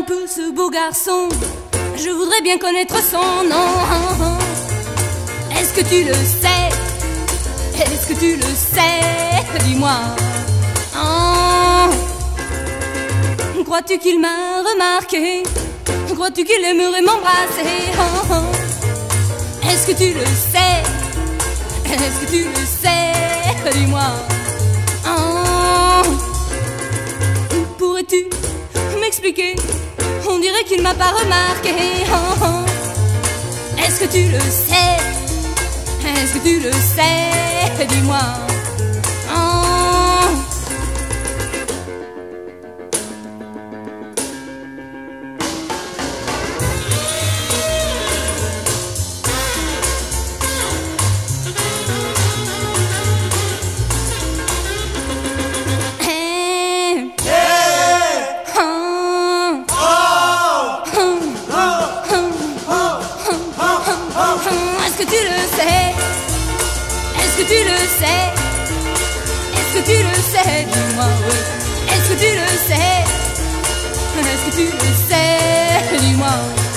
peu ce beau garçon, je voudrais bien connaître son nom. Est-ce que tu le sais? Est-ce que tu le sais? Dis-moi. Crois-tu qu'il m'a remarqué? Crois-tu qu'il aimerait m'embrasser? Est-ce que tu le sais? Est-ce que tu le sais? Dis-moi. Pourrais-tu m'expliquer? On dirait qu'il m'a pas remarqué. Est-ce que tu le sais? Est-ce que tu le sais? Dis-moi. Est-ce que tu le sais? Est-ce que tu le sais? Est-ce que tu le sais? Dis-moi, oui. Est-ce que tu le sais? Est-ce que tu le sais? Dis-moi.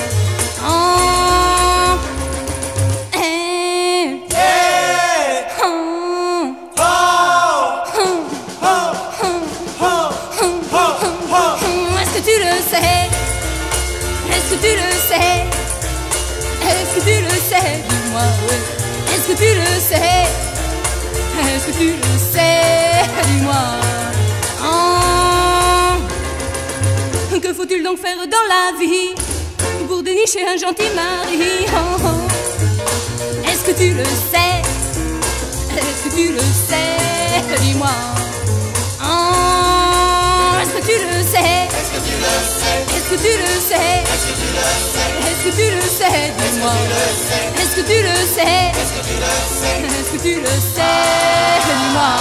Est-ce que tu le sais? Est-ce que tu le sais? Est-ce que tu le sais? Dis-moi, oui. Est-ce que tu le sais? Est-ce que tu le sais? Dis-moi. Que faut-il donc faire dans la vie pour dénicher un gentil mari? Est-ce que tu le sais? Est-ce que tu le sais? Dis-moi. Est-ce que tu le sais? Est-ce que tu le sais? Est-ce que tu le sais? Est-ce que tu le sais? Est-ce que tu le sais? Dis-moi. Est-ce que tu le sais? Est-ce que tu le sais? Est-ce que tu le sais? Dis-moi.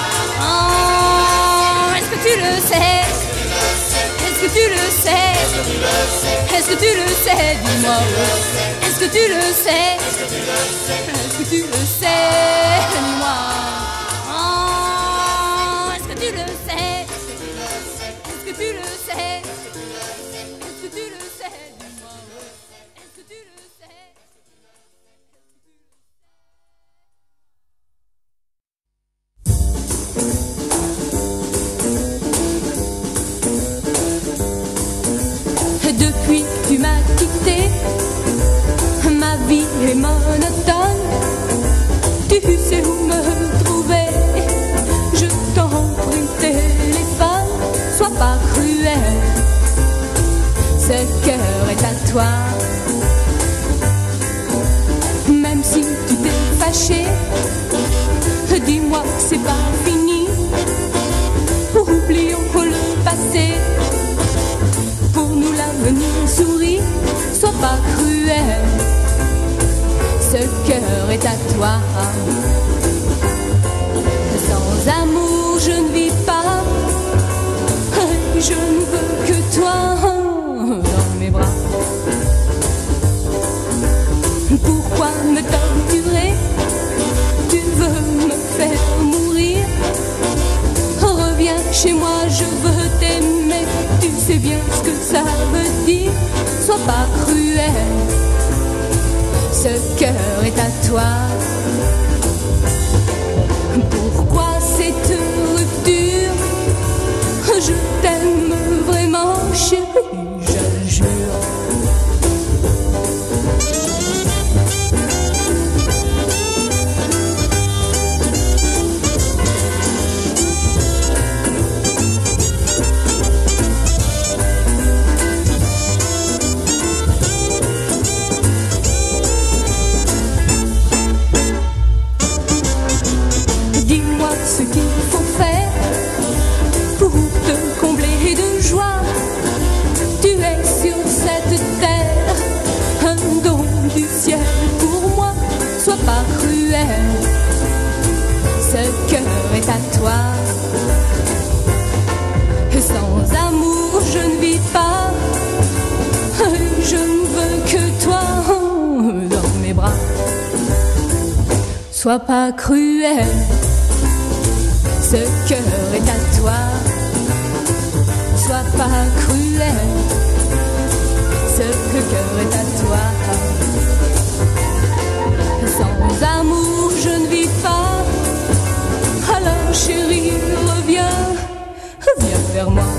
Est-ce que tu le sais? Est-ce que tu le sais? Est-ce que tu le sais? Dis-moi. Est-ce que tu le sais? Est-ce que tu le sais? Dis-moi. Est-ce que tu le sais? Est-ce que tu le sais? Est-ce que tu le sais? Dis-moi. Est-ce que tu le sais? Depuis que tu m'as quitté, ma vie est monotone. Tu sais où me trouver, je t'en prie, téléphone. Sois pas cruel, ce cœur est à toi. Même si tu t'es fâché, dis-moi que c'est pas fini. Oublions le passé, pour nous l'avenir sourit. Sois pas cruel, ce cœur est à toi. Sans amour je ne vis pas, je ne veux que toi dans mes bras. Pourquoi me torturer? Tu veux me faire mourir? Reviens chez moi, je veux t'aimer. Tu sais bien ce que ça veut dire. Sois pas cruel, ce cœur est à toi. Pourquoi cette rupture? Je t'aime vraiment, chérie, je jure. Dis-moi ce qu'il faut faire pour te combler de joie. Tu es sur cette terre un don du ciel pour moi. Sois pas cruel, ce cœur est à toi. Sans amour je ne vis pas, je ne veux que toi dans mes bras. Sois pas cruel, ce cœur est à toi. Sois pas cruel, vers moi.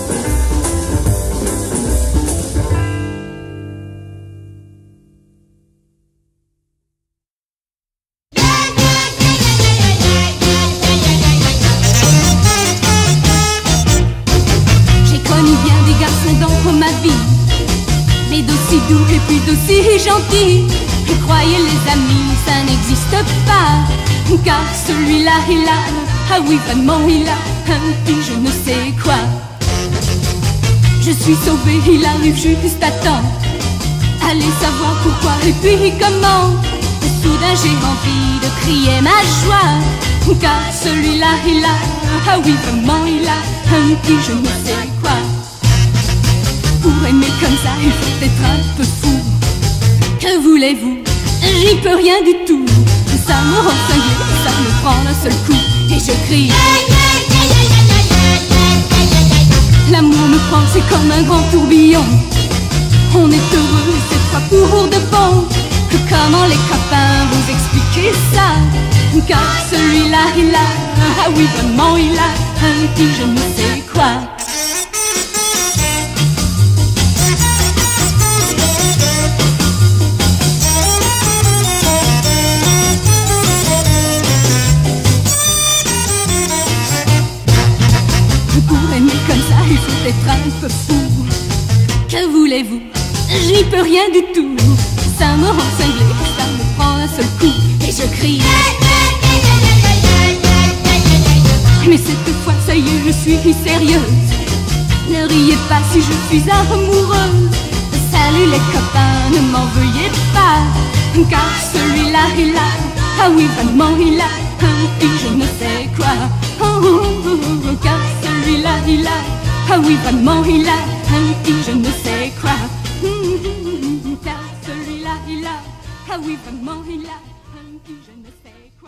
J'ai connu bien des garçons dans ma vie, mais d'aussi doux et puis d'aussi gentils. Et croyez les amis, ça n'existe pas, car celui-là il a, ah oui vraiment il a un petit je ne sais quoi. Je suis sauvée, il arrive juste à temps. Allez savoir pourquoi et puis comment. Et soudain j'ai envie de crier ma joie, car celui-là il a, ah oui vraiment il a un petit je ne sais quoi. Pour aimer comme ça il faut être un peu fou. Que voulez-vous? J'y peux rien du tout. Ça me rend cinglé, ça me prend d'un seul coup. Et je crie. L'amour me prend, c'est comme un grand tourbillon. On est heureux, c'est pas pour de bon. Comment les copains vous expliquer ça? Car celui-là il a, ah oui vraiment il a un petit je ne sais quoi. Il faut être un peu fou. Que voulez-vous? J'y peux rien du tout. Ça me rend cinglé, ça me prend un seul coup. Et je crie. Mais cette fois, ça y est, je suis sérieuse. Ne riez pas si je suis amoureuse. Salut les copains, ne m'en veuillez pas, car celui-là, il a, ah oui vraiment il a un petit je ne sais quoi. Oh, oh, oh, oh, car celui-là, il a, ah oui vraiment il a un petit je ne sais quoi. Car celui-là il a, ah oui vraiment il a un petit je ne sais quoi.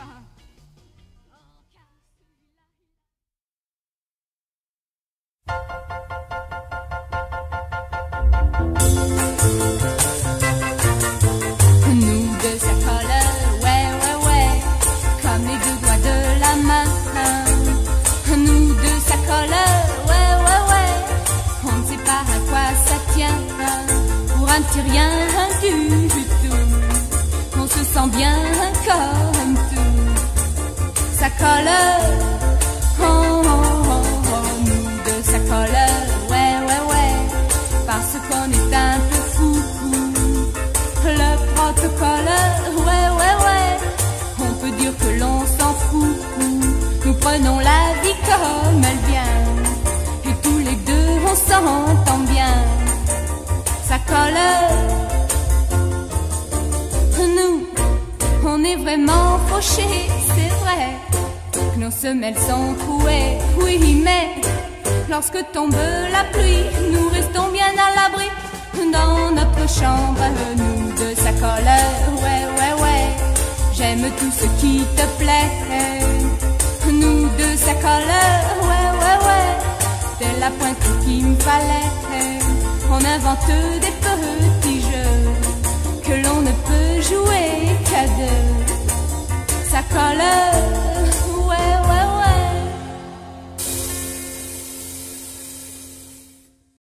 Nous deux ça colle, ouais ouais ouais, comme les deux doigts de la main. Nous deux ça colle, ouais ouais ouais, on ne sait pas à quoi ça tient. Pour un petit rien du tout, on se sent bien comme tout. Ça colle, oh oh oh oh, nous deux ça colle, ouais ouais ouais, parce qu'on est un peu fou. Le protocole, ouais ouais ouais, on peut dire que l'on s'en fout. Nous prenons la vie comme elle vient, et tous les deux on s'entend bien. Ça colle. Nous, on est vraiment fauchés, c'est vrai, que nos semelles sont trouées, oui mais lorsque tombe la pluie, nous restons bien à l'abri dans notre chambre. Nous deux ça colle, ouais ouais ouais, j'aime tout ce qui te plaît. Nous deux ça colle, ouais ouais ouais, c'est la pointe qu'il me fallait. On invente des petits jeux que l'on ne peut jouer qu'à deux. Ça colle.